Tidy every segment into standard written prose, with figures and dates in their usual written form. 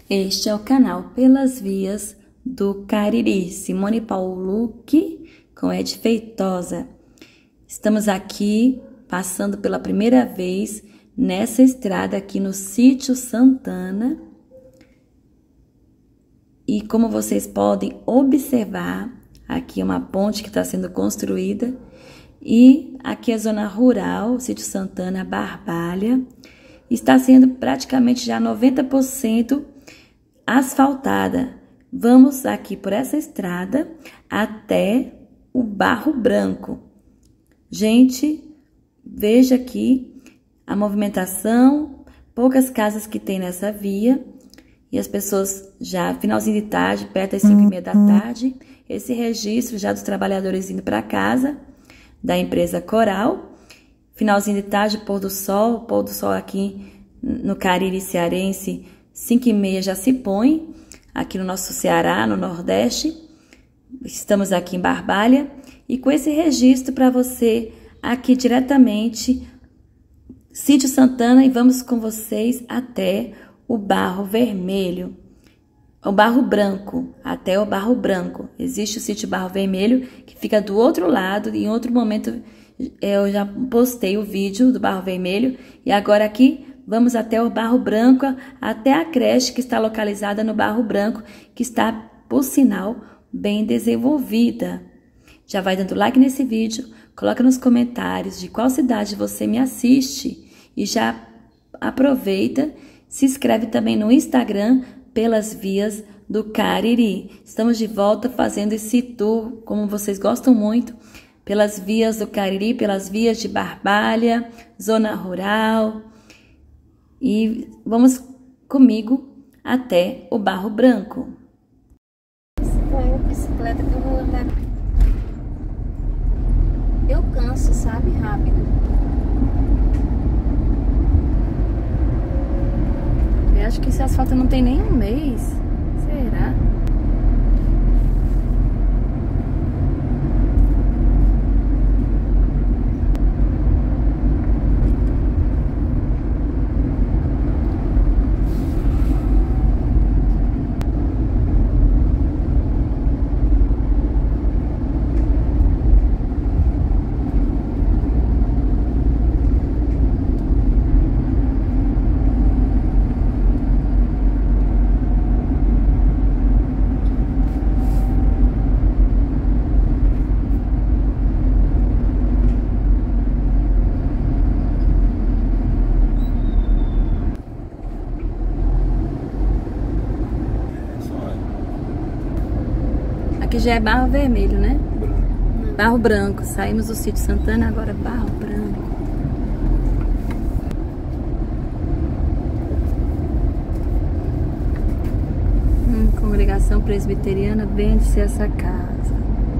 Este é o canal Pelas Vias do Cariri, Simone Paulucci com Ed Feitosa. Estamos aqui passando pela primeira vez nessa estrada aqui no Sítio Santana. E como vocês podem observar, aqui é uma ponte que está sendo construída. E aqui é a zona rural, Sítio Santana, Barbalha. Está sendo praticamente já 90% asfaltada. Vamos aqui por essa estrada até o Barro Branco. Gente, veja aqui a movimentação, poucas casas que tem nessa via. E as pessoas já, finalzinho de tarde, perto das 5h30 da tarde, esse registro já dos trabalhadores indo para casa, da empresa Coral. Finalzinho de tarde, pôr do sol aqui no Cariri cearense, 5h30 já se põe, aqui no nosso Ceará, no Nordeste. Estamos aqui em Barbalha e com esse registro para você aqui diretamente, Sítio Santana, e vamos com vocês até o Barro Vermelho, o Barro Branco, até o Barro Branco. Existe o sítio Barro Vermelho, que fica do outro lado, e em outro momento eu já postei o vídeo do Barro Vermelho, e agora aqui vamos até o Barro Branco, até a creche que está localizada no Barro Branco, que está, por sinal, bem desenvolvida. Já vai dando like nesse vídeo, coloca nos comentários de qual cidade você me assiste, e já aproveita, se inscreve também no Instagram, Pelas Vias do Cariri. Estamos de volta fazendo esse tour, como vocês gostam muito, pelas vias do Cariri, pelas vias de Barbalha, zona rural. E vamos comigo até o Barro Branco. Com a bicicleta que eu vou andar. Eu canso, sabe? Rápido. Eu acho que esse asfalto não tem nem um mês. Será? Aqui já é Barro Vermelho, né? Barro Branco. Saímos do Sítio Santana, agora Barro Branco. Congregação Presbiteriana, vende-se essa casa.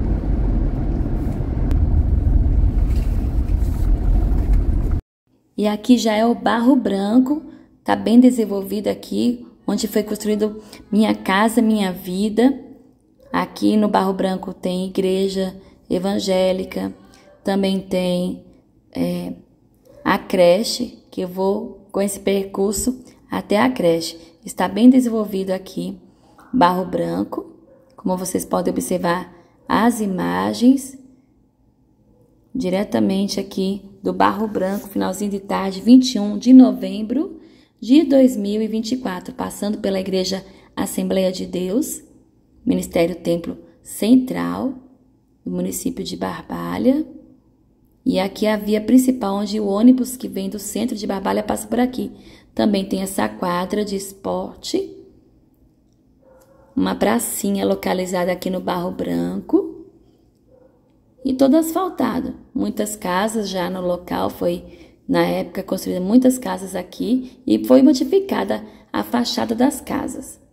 E aqui já é o Barro Branco, tá bem desenvolvido aqui, onde foi construído Minha Casa Minha Vida. Aqui no Barro Branco tem igreja evangélica, também tem a creche, que eu vou com esse percurso até a creche. Está bem desenvolvido aqui, Barro Branco, como vocês podem observar as imagens, diretamente aqui do Barro Branco, finalzinho de tarde, 21 de novembro de 2024, passando pela Igreja Assembleia de Deus, Ministério Templo Central, do município de Barbalha. E aqui é a via principal, onde o ônibus que vem do centro de Barbalha passa por aqui. Também tem essa quadra de esporte, uma pracinha localizada aqui no Barro Branco. E todo asfaltado. Muitas casas já no local, foi na época construída muitas casas aqui e foi modificada a fachada das casas.